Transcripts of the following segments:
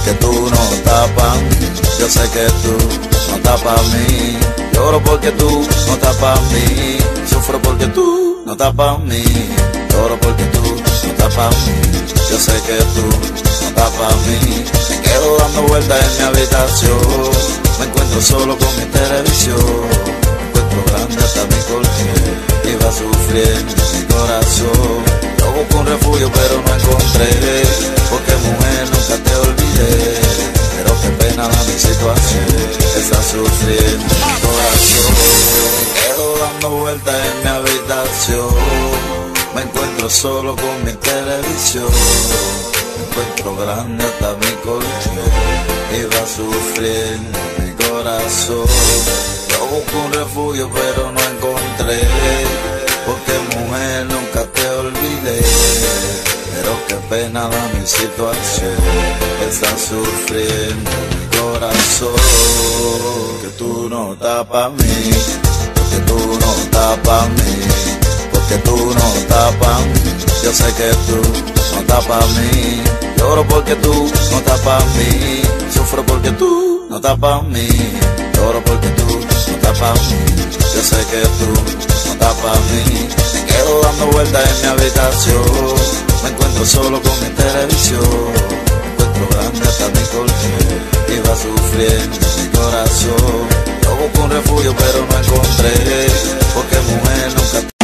porque tú no estás pa' mí. Yo sé que tú no estás pa' mí. Lloro porque tú no estás pa' mí. Sufro porque tú no estás pa' mí. Lloro porque tú no estás pa' mí. Yo sé que tú no estás pa' mí. Me quedo dando vueltas en mi habitación. Me encuentro solo con mi televisión. Me encuentro grande hasta mi colchón. Y va sufriendo mi corazón. Yo busco un refugio pero no encontré. Porque mujer nunca te olvidé. Pero qué pena da mi situación. Está sufriendo mi corazón. Me quedo dando vueltas en mi habitación. Me encuentro solo con mi televisión. Me encuentro grande hasta mi colchón. Y va sufriendo mi corazón. Yo busco un refugio pero no encontré. Porque mujer nunca te olvidé. Pero qué pena da mi situación. Está sufriendo mi corazón. Que tú no estás pa' mí. Porque tú no estás pa' mí. Porque tú no estás pa' mí. Yo sé que tú no estás pa' mí. Lloro porque tú no estás pa' mí. Sufro porque tú no estás pa' mí. Lloro porque tú no estás pa' mí. Yo sé que tú no estás pa' mí. Me quedo dando vueltas en mi habitación. Me encuentro solo con mi televisión. Me encuentro grande hasta mi colchón. Y va sufriendo mi corazón. Yo busco un refugio pero no encontré. Porque mujer nunca te...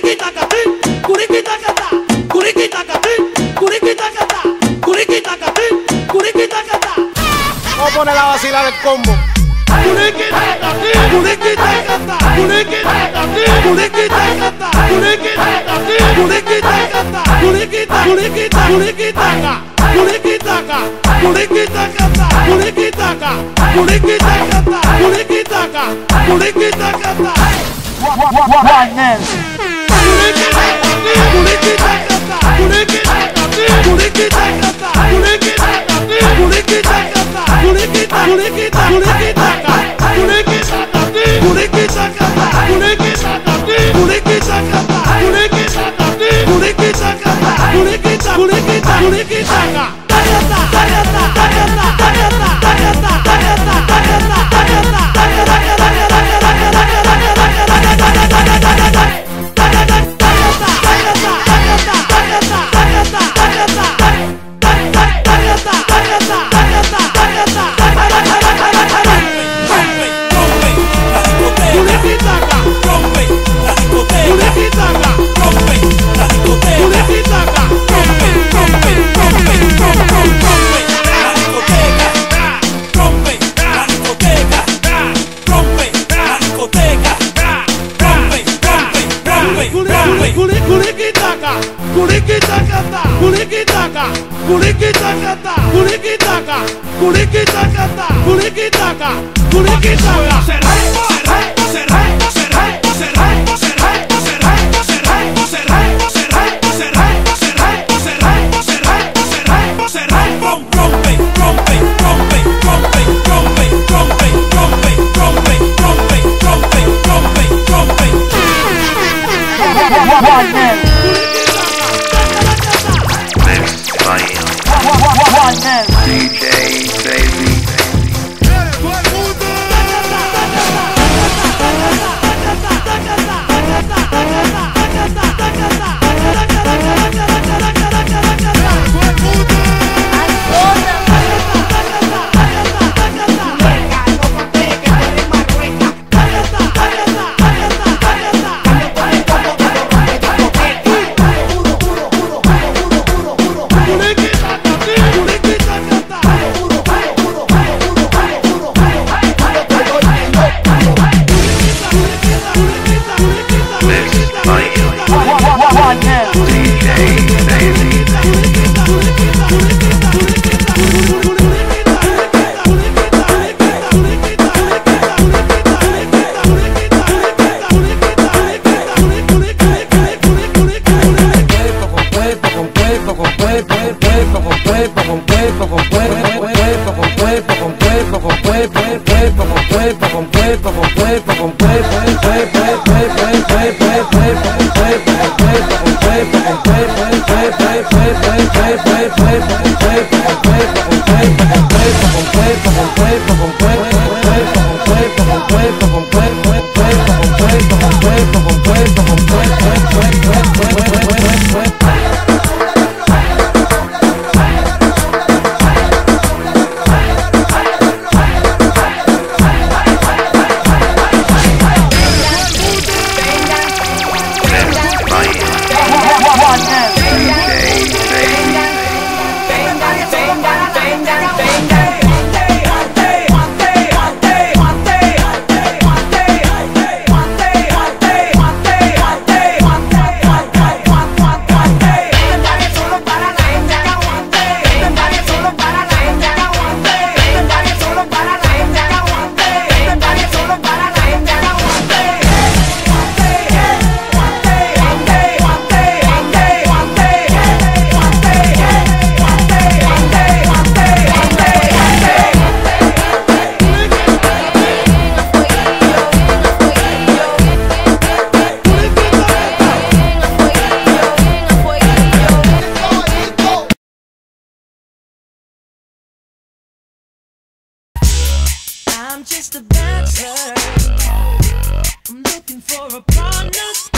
Vamos a poner la vacila del combo. DJ baby. Puro, puro, puro, puro, puro, puro, puro, puro, puro, puro, puro, I'm just a bachelor. I'm looking for a partner.